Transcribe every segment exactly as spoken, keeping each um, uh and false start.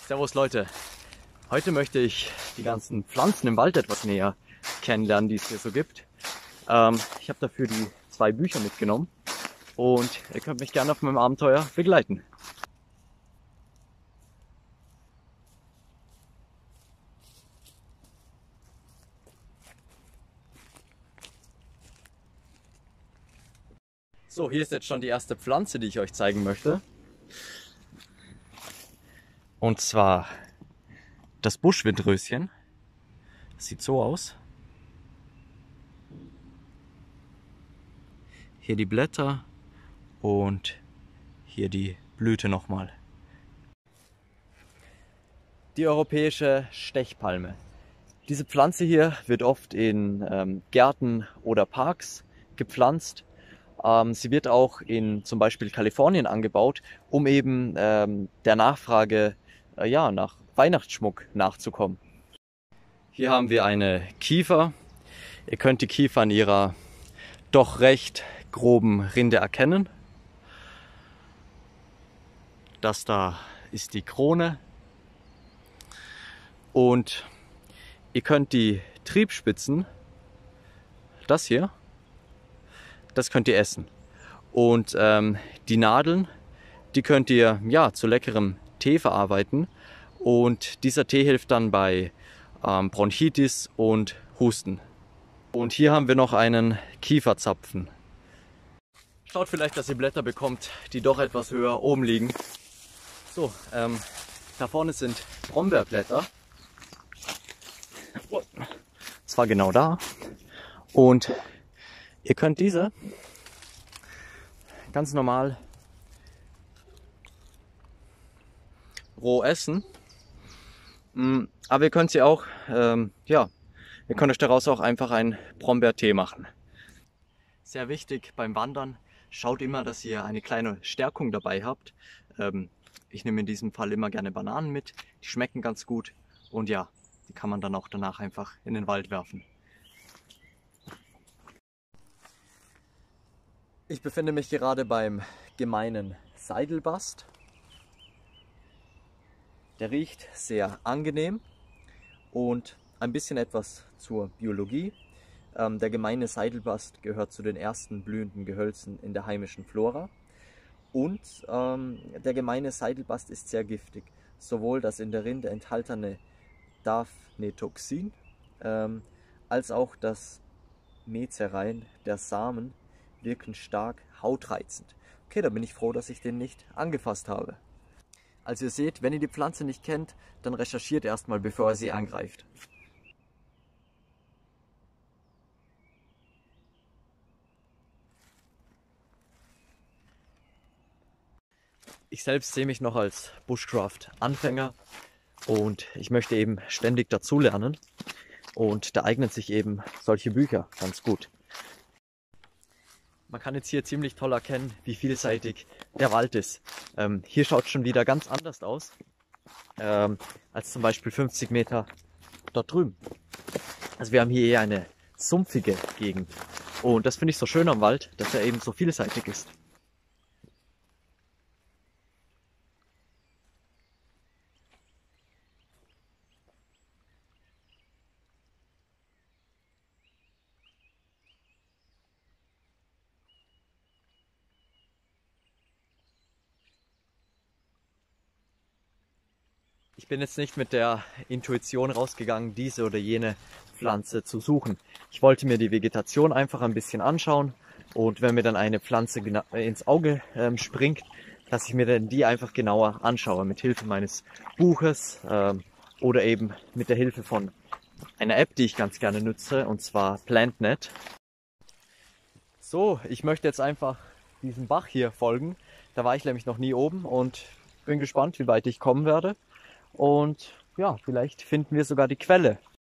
Servus Leute, heute möchte ich die ganzen Pflanzen im Wald etwas näher kennenlernen, die es hier so gibt. Ähm, ich habe dafür die zwei Bücher mitgenommen und ihr könnt mich gerne auf meinem Abenteuer begleiten. So, hier ist jetzt schon die erste Pflanze, die ich euch zeigen möchte. Und zwar das Buschwindröschen. Das sieht so aus. Hier die Blätter und hier die Blüte nochmal. Die europäische Stechpalme. Diese Pflanze hier wird oft in ähm, Gärten oder Parks gepflanzt. Ähm, sie wird auch in zum Beispiel Kalifornien angebaut, um eben ähm, der Nachfrage äh, ja, nach Weihnachtsschmuck nachzukommen. Hier haben wir eine Kiefer. Ihr könnt die Kiefer an ihrer doch recht groben Rinde erkennen. Das da ist die Krone. Und ihr könnt die Triebspitzen, das hier, das könnt ihr essen. Und ähm, die Nadeln, die könnt ihr ja zu leckerem Tee verarbeiten. Und dieser Tee hilft dann bei ähm, Bronchitis und Husten. Und hier haben wir noch einen Kieferzapfen. Schaut vielleicht, dass ihr Blätter bekommt, die doch etwas höher oben liegen. So, ähm, da vorne sind Brombeerblätter. Zwar genau da. Und ihr könnt diese ganz normal roh essen. Aber ihr könnt sie auch, ähm, ja, ihr könnt euch daraus auch einfach einen Brombeertee machen. Sehr wichtig beim Wandern, schaut immer, dass ihr eine kleine Stärkung dabei habt. Ähm, ich nehme in diesem Fall immer gerne Bananen mit, die schmecken ganz gut und ja, die kann man dann auch danach einfach in den Wald werfen. Ich befinde mich gerade beim gemeinen Seidelbast. Der riecht sehr angenehm und ein bisschen etwas zur Biologie. Ähm, der gemeine Seidelbast gehört zu den ersten blühenden Gehölzen in der heimischen Flora. Und ähm, der gemeine Seidelbast ist sehr giftig. Sowohl das in der Rinde enthaltene Daphnetoxin ähm, als auch das Mezerein der Samen wirken stark hautreizend. Okay, da bin ich froh, dass ich den nicht angefasst habe. Also ihr seht, wenn ihr die Pflanze nicht kennt, dann recherchiert erstmal, bevor ihr sie angreift. Ich selbst sehe mich noch als Bushcraft-Anfänger und ich möchte eben ständig dazulernen und da eignen sich eben solche Bücher ganz gut. Man kann jetzt hier ziemlich toll erkennen, wie vielseitig der Wald ist. Ähm, hier schaut es schon wieder ganz anders aus, ähm, als zum Beispiel fünfzig Meter dort drüben. Also wir haben hier eher eine sumpfige Gegend. Und das finde ich so schön am Wald, dass er eben so vielseitig ist. Ich bin jetzt nicht mit der Intuition rausgegangen, diese oder jene Pflanze zu suchen. Ich wollte mir die Vegetation einfach ein bisschen anschauen und wenn mir dann eine Pflanze ins Auge ähm, springt, dass ich mir dann die einfach genauer anschaue, mit Hilfe meines Buches ähm, oder eben mit der Hilfe von einer App, die ich ganz gerne nutze, und zwar PlantNet. So, ich möchte jetzt einfach diesem Bach hier folgen. Da war ich nämlich noch nie oben und bin gespannt, wie weit ich kommen werde. Und ja, vielleicht finden wir sogar die Quelle.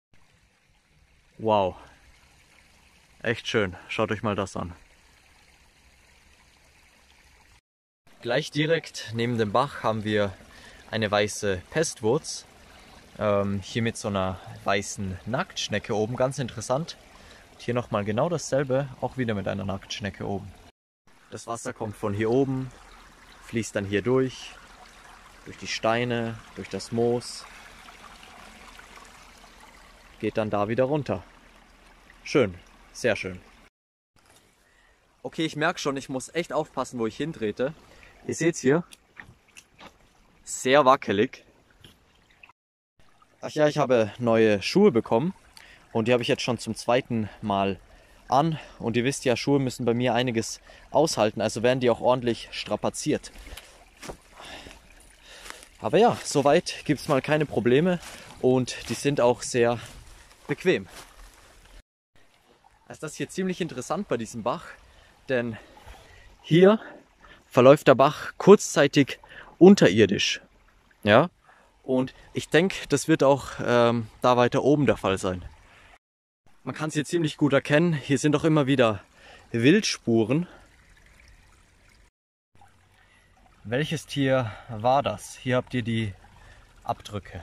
Wow, echt schön. Schaut euch mal das an. Gleich direkt neben dem Bach haben wir eine weiße Pestwurz. Ähm, hier mit so einer weißen Nacktschnecke oben, ganz interessant. Und hier nochmal genau dasselbe, auch wieder mit einer Nacktschnecke oben. Das Wasser kommt von hier oben, fließt dann hier durch durch die Steine, durch das Moos. Geht dann da wieder runter. Schön, sehr schön. Okay, ich merke schon, ich muss echt aufpassen, wo ich hintrete. Ihr seht es hier. Sehr wackelig. Ach ja, ich habe neue Schuhe bekommen und die habe ich jetzt schon zum zweiten Mal an. Und ihr wisst ja, Schuhe müssen bei mir einiges aushalten, also werden die auch ordentlich strapaziert. Aber ja, soweit gibt es mal keine Probleme und die sind auch sehr bequem. Also das ist hier ziemlich interessant bei diesem Bach, denn hier verläuft der Bach kurzzeitig unterirdisch. Ja, und ich denke, das wird auch ähm, da weiter oben der Fall sein. Man kann es hier ziemlich gut erkennen, hier sind auch immer wieder Wildspuren. Welches Tier war das? Hier habt ihr die Abdrücke.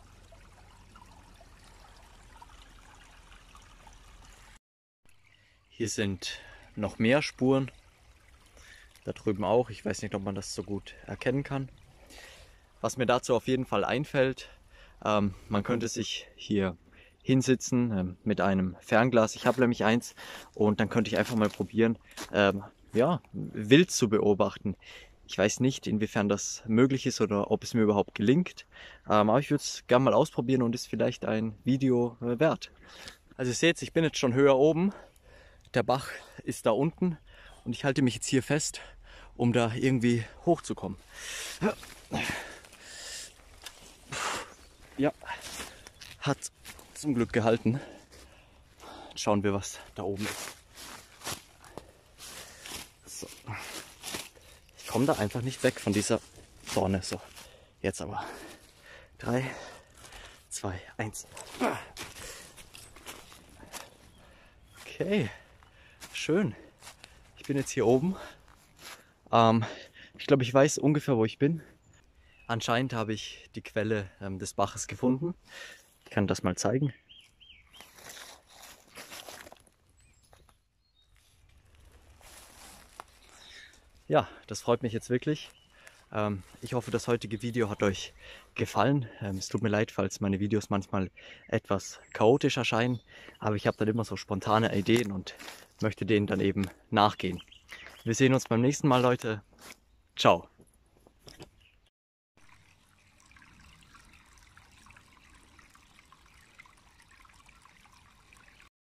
Hier sind noch mehr Spuren. Da drüben auch. Ich weiß nicht, ob man das so gut erkennen kann. Was mir dazu auf jeden Fall einfällt, ähm, man könnte sich hier hinsitzen ähm, mit einem Fernglas. Ich habe nämlich eins und dann könnte ich einfach mal probieren, ähm, ja, wild zu beobachten. Ich weiß nicht, inwiefern das möglich ist oder ob es mir überhaupt gelingt, ähm, aber ich würde es gerne mal ausprobieren und ist vielleicht ein Video äh, wert. Also ihr seht, ich bin jetzt schon höher oben. Der Bach ist da unten und ich halte mich jetzt hier fest, um da irgendwie hochzukommen. Ja, hat zum Glück gehalten. Jetzt schauen wir, was da oben ist. So. Ich komme da einfach nicht weg von dieser Dorne. So, jetzt aber. Drei, zwei, eins. Okay. Schön. Ich bin jetzt hier oben. Ähm, ich glaube, ich weiß ungefähr, wo ich bin. Anscheinend habe ich die Quelle ähm, des Baches gefunden. Ich kann das mal zeigen. Ja, das freut mich jetzt wirklich. Ähm, ich hoffe, das heutige Video hat euch gefallen. Ähm, es tut mir leid, falls meine Videos manchmal etwas chaotisch erscheinen, aber ich habe dann immer so spontane Ideen und möchte denen dann eben nachgehen. Wir sehen uns beim nächsten Mal, Leute. Ciao.